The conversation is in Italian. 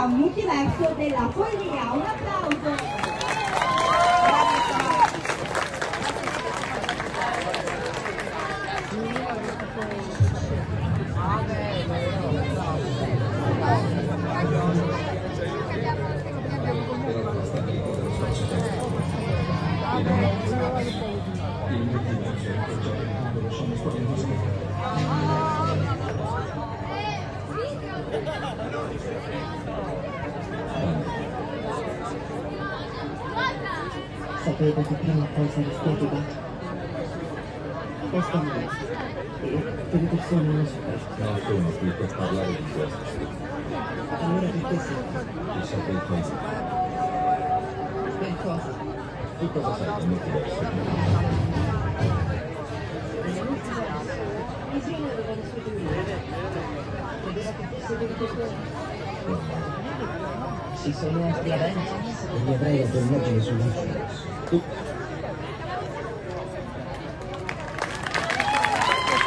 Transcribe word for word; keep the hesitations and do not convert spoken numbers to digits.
categoria multiverso della follia. Un applauso! Sapevo che prima o poi saresti arrivato. Questo non è. E per le persone non so questo. Non sono qui per parlare di questo. Allora perché sì? Io saprei cosa. Per cosa? Tu cosa sai di multiverso? Il genere aveva le sue teorie. Credeva che fosse veritiero. Ci sono altri Avengers. Gli ebrei per immagine sul multiverso. Tu